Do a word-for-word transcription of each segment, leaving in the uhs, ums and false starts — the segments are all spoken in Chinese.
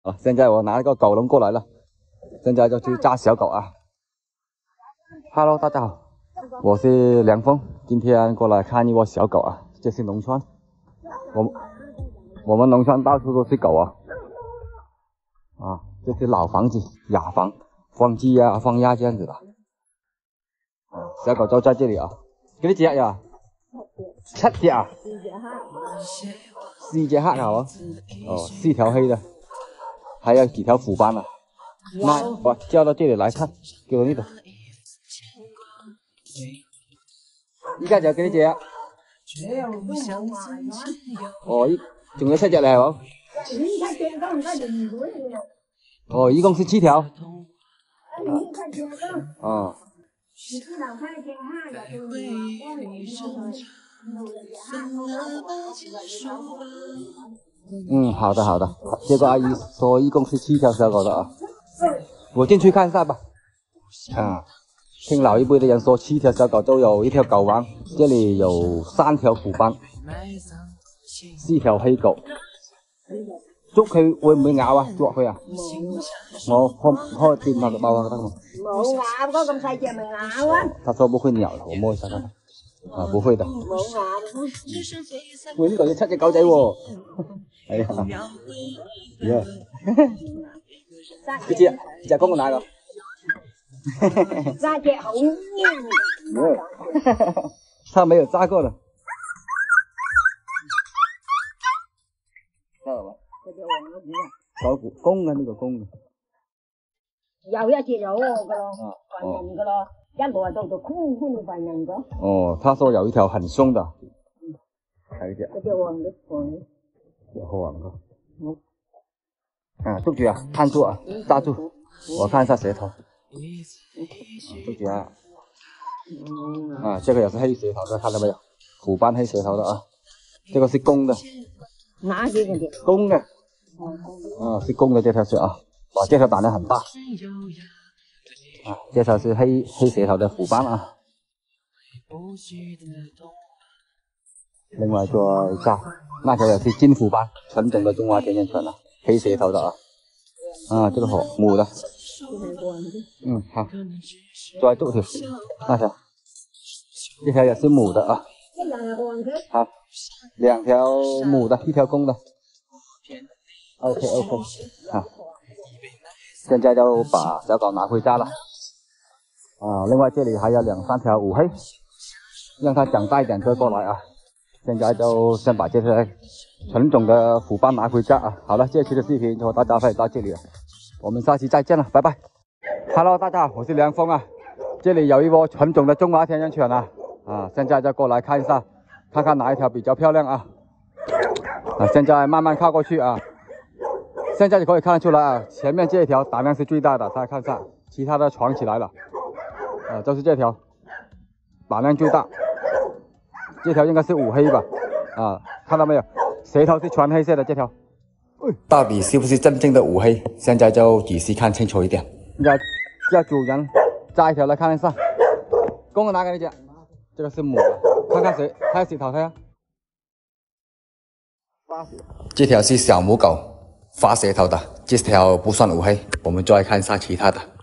啊，现在我拿一个狗笼过来了，现在就去扎小狗啊。Hello， 大家好，我是梁峰，今天过来看一窝小狗啊。这是农村，我我们农村到处都是狗啊。啊，这是老房子、雅房，放鸡呀、放鸭这样子的。啊，小狗都在这里啊。几多隻呀？七隻啊？四隻黑牛啊？哦，四條黑的。 还有几条虎斑呢、啊？那我叫到这里来看，给我那个，依家就幾多隻啊？哦，一仲有七隻嚟係冇？哦，一共是七條。哦。嗯，好的好的。这个阿姨说一共是七条小狗的啊，我进去看一下吧。啊，听老一辈的人说，七条小狗都有一条狗王，这里有三条虎斑，四条黑狗。捉佢會唔會咬啊？捉佢啊？我可可掂下個包啊得嘛？ 冇咬嗰咁細隻咪咬啊！ 他說不會咬的，我摸一下看看。啊，不會的。 冇咬。 喂，呢度有七隻狗仔喎。哎呀，耶！一隻，一隻公嘅哪個？ 扎隻好。 沒有，他沒有扎過的。知道吧？狗股公嘅呢個公嘅。 有一隻有嘅咯，混人嘅咯，一來到就空空就混人咗。 哦，他說有一條很兇的。還有一隻。 嗰隻黃嘅黃嘅。 有黃嘅。嗯。啊，捉住啊，看住啊，抓住，我看一下舌頭。啊，捉住啊。啊，這個也是黑舌頭的，看到沒有？虎斑黑舌頭的啊，這個是公的。 哪幾個隻？ 公的。啊，是公的這條是啊，哇，這條膽量很大。啊，這條是黑黑舌頭的虎斑啊。另外再扎，那條也是金虎斑，純種的中華田園犬啊，黑舌頭的啊。啊，這個好母的。嗯，好。再捉條，那條，這條也是母的啊。好，兩條母的，一條公的。OK OK， 好，現在就把小狗拿回家了。啊，另外這裡還有兩三條烏黑，讓它長大一點再過來啊。現在就先把這些純種的虎斑拿回家啊。好了，這期的視頻就和大家分享到這裡了，我們下期再見了，拜拜。Hello， 大家好，我是梁峰啊。這裡有一窩純種的中華田園犬啊，啊，現在就過來看一下，看看哪一條比較漂亮啊。啊，現在慢慢靠過去啊。現在你可以看得出來啊，前面這一條膽量是最大的，大家看一下，其他的藏起來了。啊，就是這條膽量最大，這條應該是烏黑吧？啊，看到沒有？舌頭是全黑色的這條。到底是不是真正的烏黑？現在就仔細看清楚一點。現在叫主人摘一條來看一下，公的拿給你講，這個是母的，看看誰，還有舌頭睇下。這條是小母狗。發舌頭的，這條不算烏黑。我們再看一下其他的。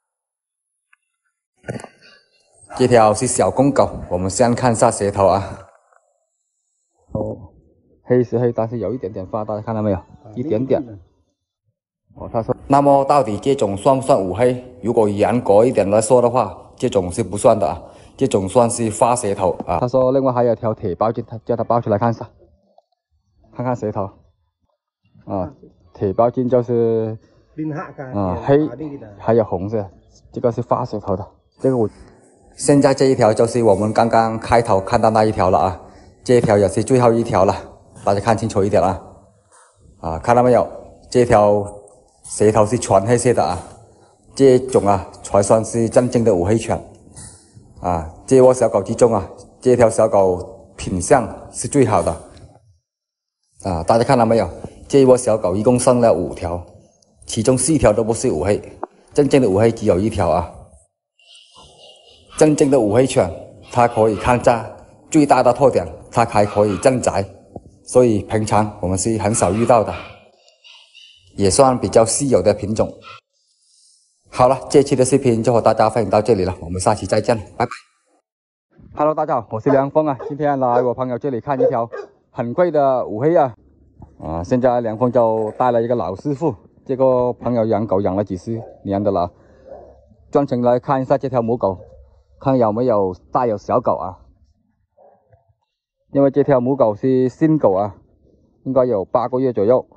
這條是小公狗，我們先看一下舌頭啊。哦，黑是黑，但是有一點點發，大家看到沒有？一點點。哦，他說，那麼到底這種算不算烏黑？如果嚴格一點來說的話，這種是不算的啊，這種算是發舌頭啊。他說另外還有一條鐵包筋，他叫他抱出來看一下，看看舌頭。啊。鐵包筋就是啊黑，還有紅色，這個是發舌頭的。這個我現在這一條就是我們剛剛開頭看到那一條了啊，這一條也是最後一條了，大家看清楚一點啊。啊，看到沒有？這條舌頭是全黑色的啊，這種啊才算是真正的烏黑犬。啊，這窩小狗之中啊，這條小狗品相是最好的。啊，大家看到沒有？這窩小狗一共生了五條，其中四條都不是烏黑，真正的烏黑只有一條啊。真正的烏黑犬，它可以看家，最大的特點，它還可以鎮宅，所以平常我們是很少遇到的。 也算比较稀有的品种。好了，这期的视频就和大家分享到这里了，我们下期再见，拜拜。Hello， 大家好，我是梁峰啊，今天来我朋友这里看一条很贵的五黑啊，啊，现在梁峰就带了一个老师傅，这个朋友养狗养了几十年的了，专程来看一下这条母狗，看有没有带有小狗啊，因为这条母狗是新狗啊，应该有八个月左右。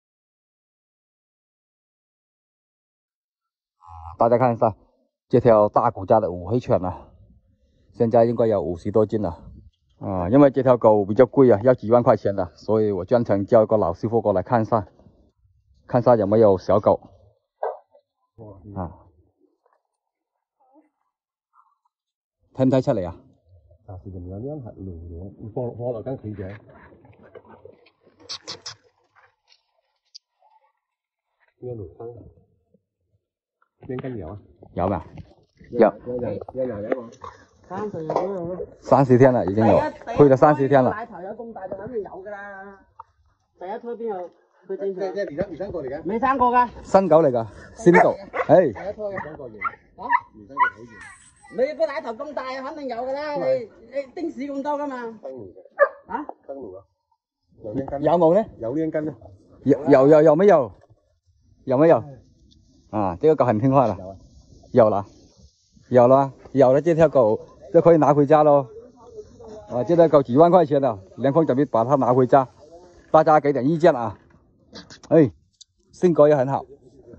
大家看一下这条大骨架的五黑犬啊，现在应该有五十多斤了啊！因为这条狗比较贵啊，要几万块钱的，所以我专程叫一个老师傅过来看一下，看一下有没有小狗啊。睇唔睇出嚟啊？ 啊，是仲有呢係龍樣，你放放落間企嘅。呢個龍燈，邊斤有啊？ 有嘛？有。 有人有人有冇？ 三十日左右咯。 三十天了，已經有，推咗三十天了。 奶頭有咁大就肯定有㗎啦。第一胎邊有？佢正常。 即係未生未生過嚟嘅？ 未生過㗎。 新狗嚟㗎，新狗。誒。 第一胎嘅兩個月。嚇？未生過睇住。 你個奶頭咁大，肯定有㗎啦。你你丁屎咁多㗎嘛？ 生路嘅。 啊？ 生路啊？有兩斤。 有冇呢？ 有兩斤啊。 有有有有沒有？有沒有？啊，這個狗很聽話了。有啊。有了，有了，有了，這條狗就可以拿回家咯。啊，這條狗幾萬塊錢的，梁峰準備把它拿回家，大家給點意見啊。哎，性格也很好。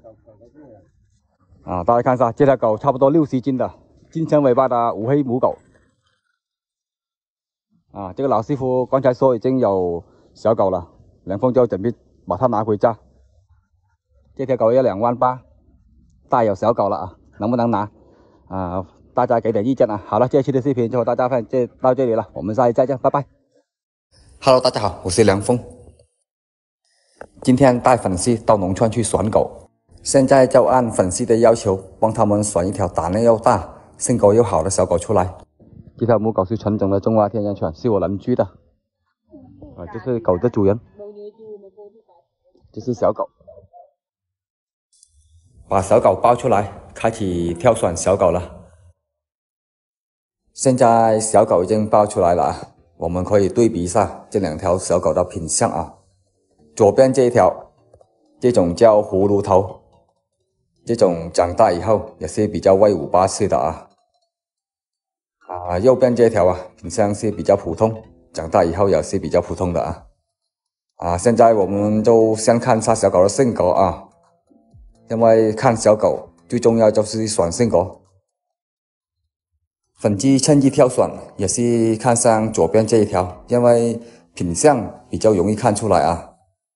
啊，大家看一下，這條狗差不多六十斤的，金橙尾巴的五黑母狗。啊，這個老師傅剛才說已經有小狗了，梁峰就準備把它拿回家。這條狗要兩萬八，帶有小狗了啊，能不能拿？啊，大家給點意見啊。好了，這期的視頻就和大家分享這到這裡了，我們下期再見，拜拜。Hello， 大家好，我是梁峰。今天帶粉絲到農村去選狗，現在就按粉絲的要求，幫他們選一條膽量又大、性格又好的小狗出來。這條母狗是純種的中華田園犬，是我鄰居的。啊，這是狗的主人，這是小狗。把小狗抱出來，開始挑選小狗了。現在小狗已經抱出來了，我們可以對比一下這兩條小狗的品相啊。左邊這一條，這種叫葫蘆頭，這種長大以後也是比較威武霸氣的啊。啊，右邊這條啊，品相是比較普通，長大以後也是比較普通的啊。啊，現在我們就先看一下小狗的性格啊。因為看小狗最重要就是選性格，粉絲趁機挑選也是看上左邊這一條，因為品相比較容易看出來啊。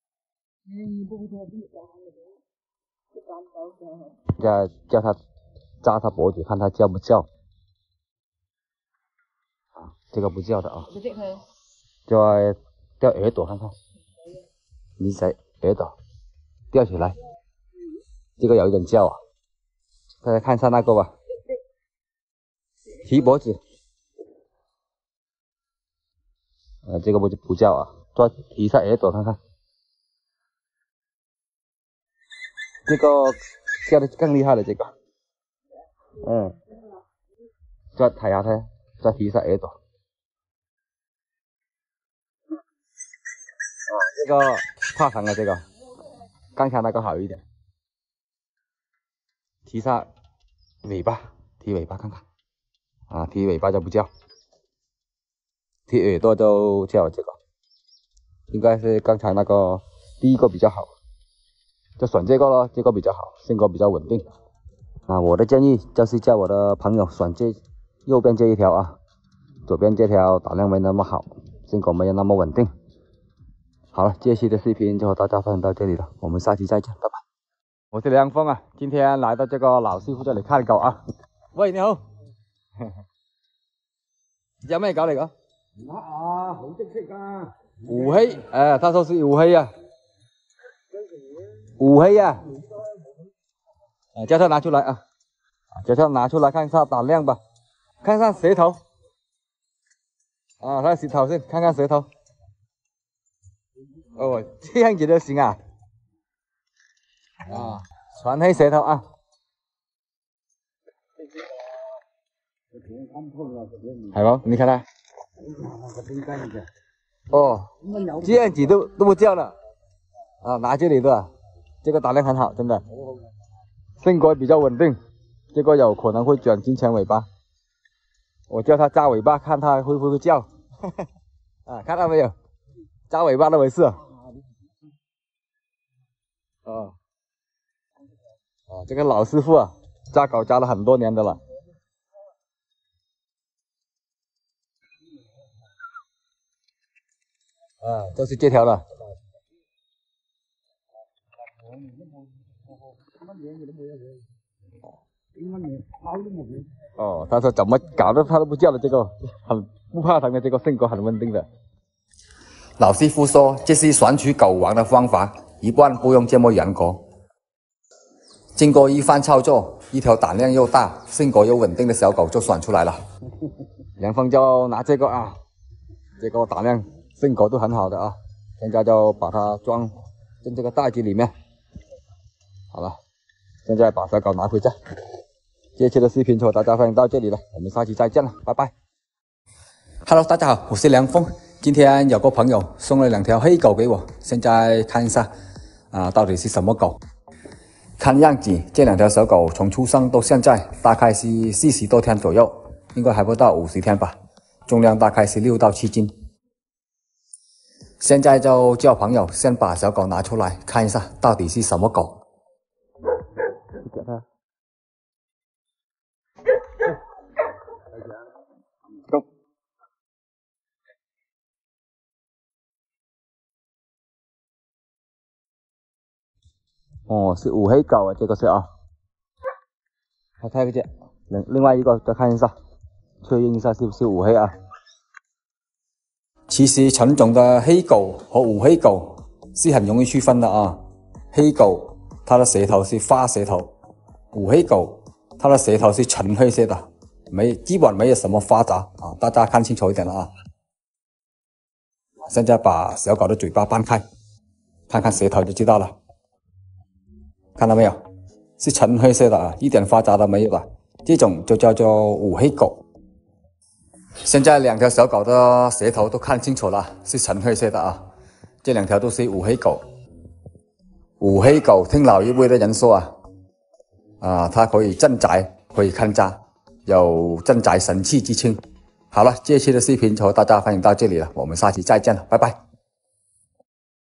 叫叫它扎它脖子，看它叫不叫。啊，這個不叫的啊。就吊耳朵看看，你誰耳朵吊起來。這個有一點叫啊，大家看一下那個吧，提脖子，呃，這個不不叫啊，再提一下耳朵看看，這個叫的更厲害了，這個，嗯，再睇下睇，再提一下耳朵，啊，這個怕疼了，這個，剛才那個好一點。提下尾巴，提尾巴看看，啊，提尾巴就不叫，提耳朵就叫這個，應該是剛才那個第一個比較好，就選這個咯，這個比較好，性格比較穩定。啊，我的建議就是叫我的朋友選這右邊這一條啊，左邊這條膽量沒那麼好，性格沒有那麼穩定。好了，這期的視頻就和大家分享到這裡了，我們下期再見，拜拜。我是梁峰啊，今天來到這個老師傅這裡看狗啊。喂，你好，有咩狗嚟㗎？ 啊，好識識㗎。 五黑，哎，他說是五黑啊。五黑啊。啊，叫他拿出來啊，叫他拿出來看一下膽量吧，看看舌頭。啊，睇下舌頭先，看看舌頭。哦，這樣子就行啊。 啊，全黑舌头啊。系冇？你看它。哦，这样子都都不叫了。啊，拿这里的，这个打量很好，真的。性格比较稳定，这个有可能会卷金钱尾巴。我叫它扎尾巴，看它会不会叫。啊，看到没有？扎尾巴都没事。啊。啊，这个老师傅啊，扎狗扎了很多年的了。啊，就是这条了。哦，他说怎么搞的他都不叫了，这个很不怕疼的，这个性格很稳定的。老师傅说这是选取狗王的方法，一般不用这么严格。经过一番操作，一条胆量又大、性格又稳定的小狗就选出来了。梁峰就拿这个啊，这个胆量、性格都很好的啊，现在就把它装进这个袋子里面。好了，现在把小狗拿回家。这期的视频就和大家分享到这里了，我们下期再见了，拜拜。Hello， 大家好，我是梁峰。今天有个朋友送了两条黑狗给我，现在看一下啊，到底是什么狗？看样子这两条小狗从出生到现在大概是四十多天左右，应该还不到五十天吧，重量大概是六到七斤。现在就叫朋友先把小狗拿出来看一下，到底是什么狗。给它。动。哦，是五黑狗啊，这个是啊。还看个见，另另外一个再看一下，确认一下是不是五黑啊？其实纯种的黑狗和五黑狗是很容易区分的啊。黑狗它的舌头是花舌头，五黑狗它的舌头是纯黑色的，没基本没有什么花杂啊，大家看清楚一点了啊。现在把小狗的嘴巴掰开，看看舌头就知道了。看到没有？是纯黑色的啊，一点花杂都没有的，这种就叫做五黑狗。现在两条小狗的舌头都看清楚了，是纯黑色的啊，这两条都是五黑狗。五黑狗听老一辈的人说啊，啊，它可以镇宅，可以看家，有镇宅神器之称。好了，这期的视频就和大家分享到这里了，我们下期再见了，拜拜。